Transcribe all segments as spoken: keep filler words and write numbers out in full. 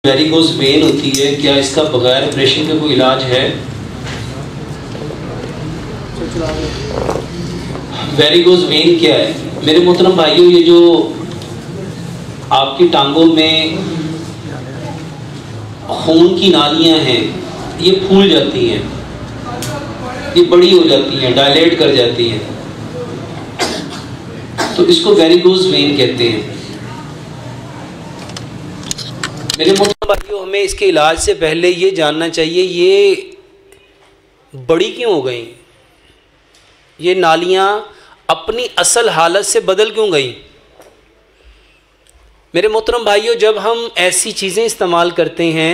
Varicose vein होती है, क्या इसका बगैर ऑपरेशन का कोई इलाज है? वेरिकोज वेन क्या है मेरे मोहतरम भाइयों? ये जो आपकी टांगों में खून की नालियां हैं ये फूल जाती हैं, ये बड़ी हो जाती हैं, डायलेट कर जाती हैं, तो इसको वेरिकोज वेन कहते हैं। मेरे मोहतरम भाइयों, हमें इसके इलाज से पहले ये जानना चाहिए ये बड़ी क्यों हो गई, ये नालियाँ अपनी असल हालत से बदल क्यों गई। मेरे मोहतरम भाइयों, जब हम ऐसी चीज़ें इस्तेमाल करते हैं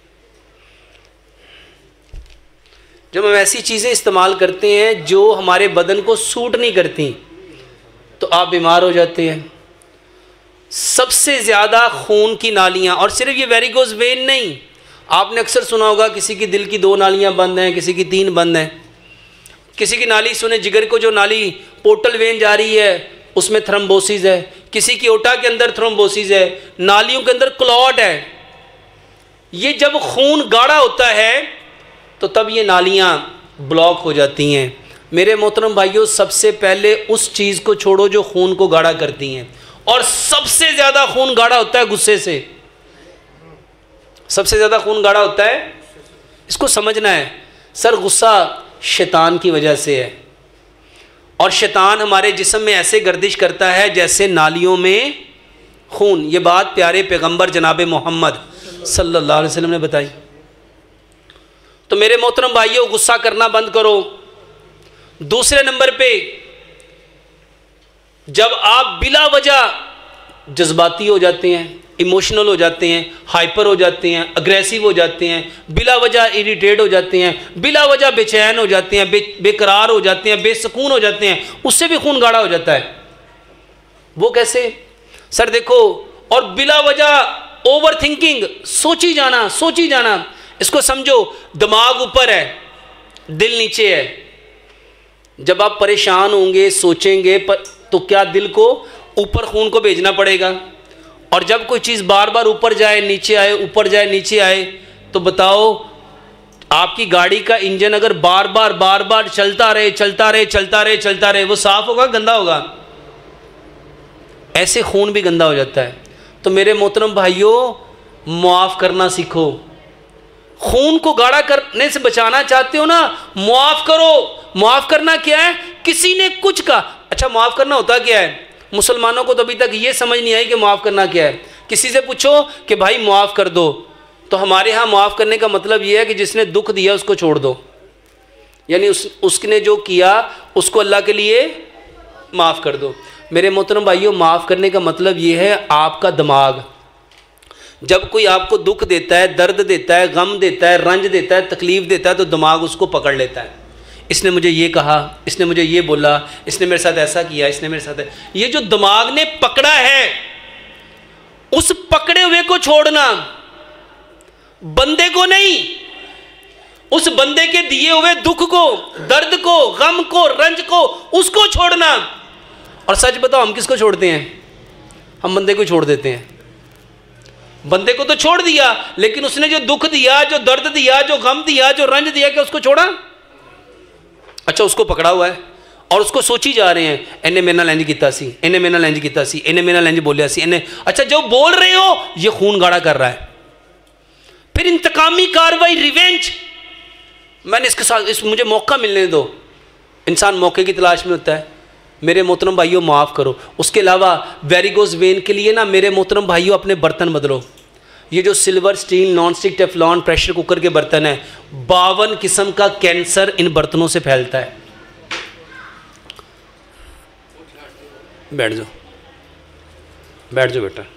जब हम ऐसी चीज़ें इस्तेमाल करते हैं जो हमारे बदन को सूट नहीं करती, तो आप बीमार हो जाते हैं। सबसे ज़्यादा खून की नालियाँ, और सिर्फ ये वेरिकोज वेन नहीं, आपने अक्सर सुना होगा किसी की दिल की दो नालियाँ बंद हैं, किसी की तीन बंद हैं, किसी की नाली सुने जिगर को जो नाली पोर्टल वेन जा रही है उसमें थ्रोम्बोसिस है, किसी की ओटा के अंदर थ्रोम्बोसिस है, नालियों के अंदर क्लॉट है। ये जब खून गाढ़ा होता है तो तब ये नालियाँ ब्लॉक हो जाती हैं। मेरे मोहतरम भाइयों, सबसे पहले उस चीज़ को छोड़ो जो खून को गाढ़ा करती हैं, और सबसे ज़्यादा खून गाढ़ा होता है गुस्से से। सबसे ज़्यादा खून गाढ़ा होता है, इसको समझना है। सर, गुस्सा शैतान की वजह से है, और शैतान हमारे जिस्म में ऐसे गर्दिश करता है जैसे नालियों में खून। ये बात प्यारे पैगंबर जनाब मोहम्मद सल्लल्लाहु अलैहि वसल्लम ने बताई। तो मेरे मोहतरम भाइयों, गुस्सा करना बंद करो। दूसरे नंबर पे, जब आप बिला वजह जज्बाती हो जाते हैं, इमोशनल हो जाते हैं, हाइपर हो जाते हैं, अग्रेसिव हो जाते हैं, बिला वजह इरिटेट हो जाते हैं, बिला वजह बेचैन हो जाते हैं, बे, बेकरार हो जाते हैं, बेसुकून हो जाते हैं, उससे भी खून गाढ़ा हो जाता है। वो कैसे? सर देखो, और बिला वजह ओवर थिंकिंग, सोची जाना सोची जाना। इसको समझो, दिमाग ऊपर है, दिल नीचे है। जब आप परेशान होंगे, सोचेंगे, पर तो क्या दिल को ऊपर खून को भेजना पड़ेगा? और जब कोई चीज़ बार बार ऊपर जाए नीचे आए, ऊपर जाए नीचे आए, तो बताओ, आपकी गाड़ी का इंजन अगर बार बार बार बार चलता रहे चलता रहे चलता रहे चलता रहे वो साफ होगा, गंदा होगा? ऐसे खून भी गंदा हो जाता है। तो मेरे मोहतरम भाइयों, मुआफ़ करना सीखो। खून को गाढ़ा करने से बचाना चाहते हो ना, मुआफ़ करो। मुआफ़ करना क्या है? किसी ने कुछ कहा, अच्छा मुआफ़ करना होता क्या है? मुसलमानों को तो अभी तक ये समझ नहीं आई कि मुआफ़ करना क्या है। किसी से पूछो कि भाई मुआफ़ कर दो, तो हमारे यहाँ मुआफ़ करने का मतलब ये है कि जिसने दुख दिया उसको छोड़ दो, यानी उस उसने जो किया उसको अल्लाह के लिए माफ़ कर दो। मेरे मोहतरम भाइयों, माफ़ करने का मतलब ये है, आपका दिमाग जब कोई आपको दुख देता है, दर्द देता है, गम देता है, रंज देता है, तकलीफ़ देता है, तो दिमाग उसको पकड़ लेता है। इसने मुझे ये कहा, इसने मुझे ये बोला, इसने मेरे साथ ऐसा किया, इसने मेरे साथ, ये जो दिमाग ने पकड़ा है, उस पकड़े हुए को छोड़ना, बंदे को नहीं, उस बंदे के दिए हुए दुख को, दर्द को, गम को, रंज को, उसको छोड़ना। और सच बताओ, हम किसको छोड़ते हैं? हम बंदे को छोड़ देते हैं। बंदे को तो छोड़ दिया, लेकिन उसने जो दुख दिया, जो दर्द दिया, जो गम दिया, जो रंज दिया, क्या उसको छोड़ा? अच्छा, उसको पकड़ा हुआ है और उसको सोची जा रहे हैं, इन्हें मेरे नाल इंज कीता सी, इन्हें मेरे नाल इंज कीता सी, इन्हें मेरे नाल इंज बोलिया सी, इन्हें। अच्छा, जो बोल रहे हो ये खून गाढ़ा कर रहा है। फिर इंतकामी कार्रवाई, रिवेंज, मैंने इसके साथ इस मुझे मौका मिलने दो। इंसान मौके की तलाश में होता है। मेरे मोहतरम भाइयों, माफ़ करो। उसके अलावा वेरिकोज वेन के लिए ना, मेरे मोहतरम भाइयों, अपने बर्तन बदलो। ये जो silver, steel, non stick, Teflon, pressure cooker के बर्तन हैं, बावन किस्म का कैंसर इन बर्तनों से फैलता है। बैठ जाओ, बैठ जाओ बेटा।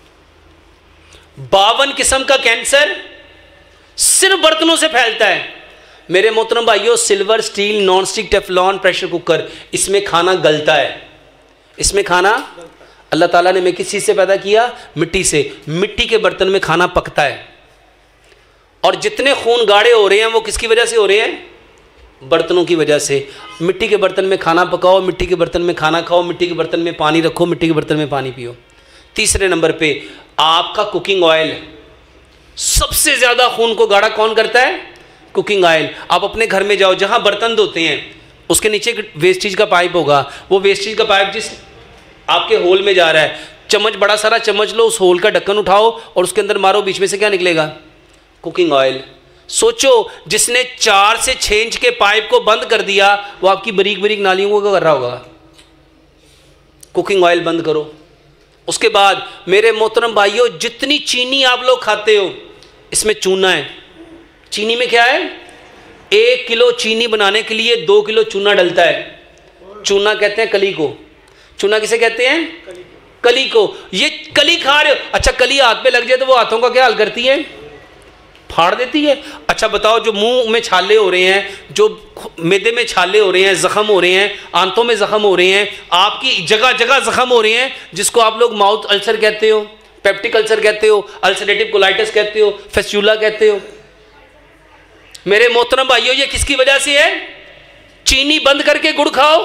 बावन किस्म का कैंसर सिर्फ बर्तनों से फैलता है। मेरे मोहतरम भाइयों, silver, steel, non stick, Teflon, pressure cooker, इसमें खाना गलता है। इसमें खाना, अल्लाह ताला ने मैं किस चीज़ से पैदा किया? मिट्टी से। मिट्टी के बर्तन में खाना पकता है। और जितने खून गाढ़े हो रहे हैं वो किसकी वजह से हो रहे हैं? बर्तनों की वजह से। मिट्टी के बर्तन में खाना पकाओ, मिट्टी के बर्तन में खाना खाओ, मिट्टी के बर्तन में पानी रखो, मिट्टी के बर्तन में पानी पियो। तीसरे नंबर पे, आपका कुकिंग ऑयल, सबसे ज़्यादा खून को गाढ़ा कौन करता है? Cooking oil. आप अपने घर में जाओ, जहाँ बर्तन धोते हैं उसके नीचे एक वेस्टेज का पाइप होगा, वो वेस्टेज का पाइप जिस आपके होल में जा रहा है, चम्मच, बड़ा सारा चम्मच लो, उस होल का ढक्कन उठाओ और उसके अंदर मारो, बीच में से क्या निकलेगा? Cooking oil. सोचो, जिसने चार से छः इंच के पाइप को बंद कर दिया वो आपकी बारीक बारीक नालियों को क्या कर रहा होगा? कुकिंग ऑयल बंद करो। उसके बाद मेरे मोहतरम भाइयों, जितनी चीनी आप लोग खाते हो इसमें चूना है। चीनी में क्या है? एक किलो चीनी बनाने के लिए दो किलो चूना डलता है। चूना कहते हैं कली को। चूना किसे कहते हैं? कली को। ये कली खा रहे हो, अच्छा कली हाथ पे लग जाए तो वो हाथों का क्या हाल करती है? फाड़ देती है। अच्छा बताओ, जो मुंह में छाले हो रहे हैं, जो मैदे में छाले हो रहे हैं, जख्म हो रहे हैं, आंतों में जख्म हो रहे हैं, आपकी जगह जगह जख्म हो रहे हैं, जिसको आप लोग माउथ अल्सर कहते हो, पेप्टिक अल्सर कहते हो, अल्सरेटिव कोलाइटिस कहते हो, फेस्टुला कहते हो। मेरे मोहतरम भाइयों, ये किसकी वजह से है? चीनी बंद करके गुड़ खाओ।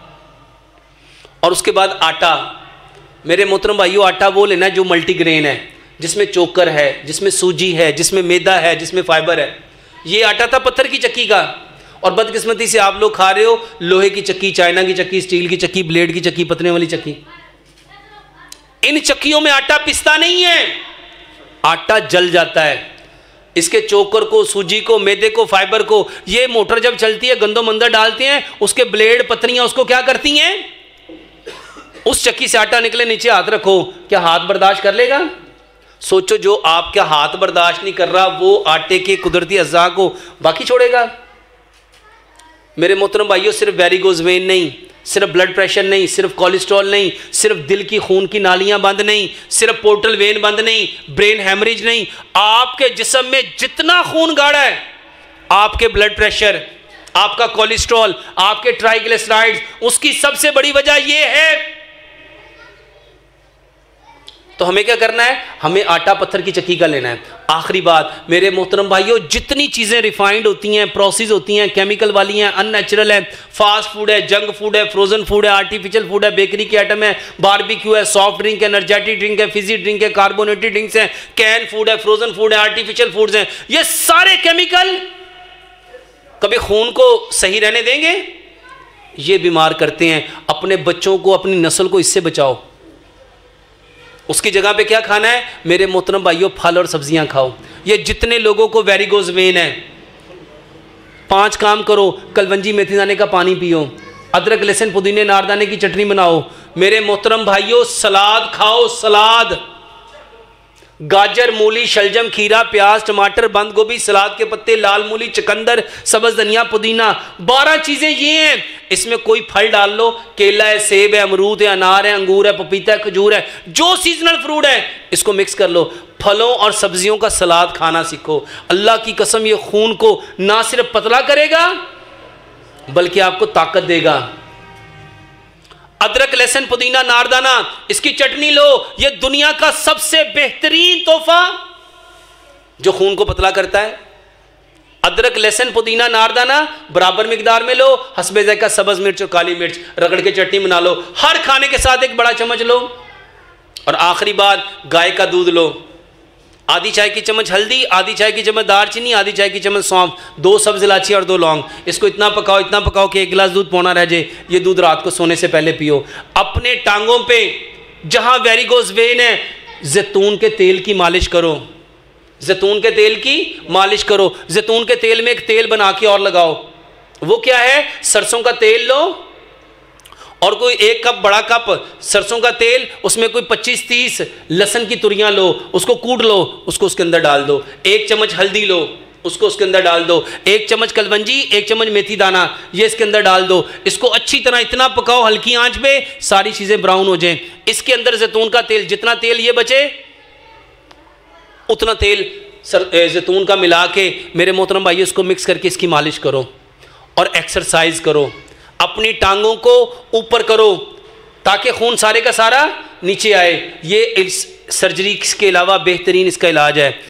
और उसके बाद आटा। मेरे मोहतरम भाइयों, आटा वो लेना जो मल्टीग्रेन है, जिसमें चोकर है, जिसमें सूजी है, जिसमें मैदा है, जिसमें फाइबर है। ये आटा था पत्थर की चक्की का, और बदकिस्मती से आप लोग खा रहे हो लोहे की चक्की, चाइना की चक्की, स्टील की चक्की, ब्लेड की चक्की, पतने वाली चक्की। इन चक्कियों में आटा पिसता नहीं है, आटा जल जाता है। इसके चोकर को, सूजी को, मैदे को, फाइबर को, ये मोटर जब चलती है गंदो मंदा डालते हैं, उसके ब्लेड, पत्नियां उसको क्या करती हैं? उस चक्की से आटा निकले, नीचे हाथ रखो, क्या हाथ बर्दाश्त कर लेगा? सोचो, जो आपका हाथ बर्दाश्त नहीं कर रहा वो आटे के कुदरती अज़्ज़ा को बाकी छोड़ेगा। मेरे मोहतरम भाइयों, सिर्फ वेरिगोज वेन नहीं, सिर्फ ब्लड प्रेशर नहीं, सिर्फ कोलेस्ट्रॉल नहीं, सिर्फ दिल की खून की नालियां बंद नहीं, सिर्फ पोर्टल वेन बंद नहीं, ब्रेन हैमरेज नहीं, आपके जिस्म में जितना खून गाढ़ा है, आपके ब्लड प्रेशर, आपका कोलेस्ट्रॉल, आपके ट्राइग्लिसराइड्स, उसकी सबसे बड़ी वजह यह है। तो हमें क्या करना है? हमें आटा पत्थर की चक्की का लेना है। आखिरी बात मेरे मोहतरम भाइयों, जितनी चीज़ें रिफाइंड होती हैं, प्रोसेस होती हैं, केमिकल वाली हैं, अननेचुरल है, फास्ट फूड है, जंक फूड है, फ्रोजन फूड है, आर्टिफिशियल फूड है, बेकरी के आइटम है, बारबेक्यू है, सॉफ्ट ड्रिंक है, एनर्जेटिक ड्रिंक है, फिजी ड्रिंक है, कार्बोनेटेड ड्रिंक्स हैं, कैन फूड है, फ्रोजन फूड है, आर्टिफिशियल फूड्स हैं, ये सारे केमिकल कभी खून को सही रहने देंगे? ये बीमार करते हैं। अपने बच्चों को, अपनी नस्ल को इससे बचाओ। उसकी जगह पे क्या खाना है? मेरे मोहतरम भाइयों, फल और सब्जियां खाओ। ये जितने लोगों को वेरिगोज वेन है, पांच काम करो, कलवंजी मेथी दाने का पानी पियो, अदरक लहसुन पुदीने नारदाने की चटनी बनाओ। मेरे मोहतरम भाइयों, सलाद खाओ, सलाद, गाजर, मूली, शलजम, खीरा, प्याज, टमाटर, बंद गोभी, सलाद के पत्ते, लाल मूली, चुकंदर, सब्ज धनिया, पुदीना, बारह चीजें ये हैं। इसमें कोई फल डाल लो, केला है, सेब है, अमरूद है, अनार है, अंगूर है, पपीता है, खजूर है, जो सीजनल फ्रूट है इसको मिक्स कर लो। फलों और सब्जियों का सलाद खाना सीखो। अल्लाह की कसम, ये खून को ना सिर्फ पतला करेगा बल्कि आपको ताकत देगा। अदरक, लहसुन, पुदीना, नारदाना, इसकी चटनी लो। ये दुनिया का सबसे बेहतरीन तोहफा जो खून को पतला करता है। अदरक, लहसुन, पुदीना, नारदाना बराबर मिकदार में लो, हस्बे ज़ायका सब्ज़ मिर्च और काली मिर्च रगड़ के चटनी बना लो। हर खाने के साथ एक बड़ा चम्मच लो। और आखिरी बात, गाय का दूध लो। आधी चाय की चम्मच हल्दी, आधी चाय की चम्मच दालचीनी, आधी चाय की चम्मच सौंफ, दो सब्ज इलायची और दो लौंग। इसको इतना पकाओ, इतना पकाओ कि एक गिलास दूध पौना रह जाए। ये दूध रात को सोने से पहले पियो। अपने टांगों पे जहां वेरिगोज वेन है, जैतून के तेल की मालिश करो। जैतून के तेल की मालिश करो। जैतून के तेल में एक तेल बना के और लगाओ। वो क्या है? सरसों का तेल लो और कोई एक कप, बड़ा कप सरसों का तेल, उसमें कोई पच्चीस तीस लहसुन की तुरियां लो, उसको कूट लो, उसको उसके अंदर डाल दो। एक चम्मच हल्दी लो, उसको उसके अंदर डाल दो। एक चम्मच कलवंजी, एक चम्मच मेथी दाना, ये इसके अंदर डाल दो। इसको अच्छी तरह इतना पकाओ हल्की आंच पे, सारी चीज़ें ब्राउन हो जाएं। इसके अंदर जैतून का तेल, जितना तेल ये बचे उतना तेल जैतून का मिला के, मेरे मोहतरम भाई, इसको मिक्स करके इसकी मालिश करो और एक्सरसाइज करो। अपनी टांगों को ऊपर करो ताकि खून सारे का सारा नीचे आए। ये इस सर्जरी के अलावा बेहतरीन इसका इलाज है।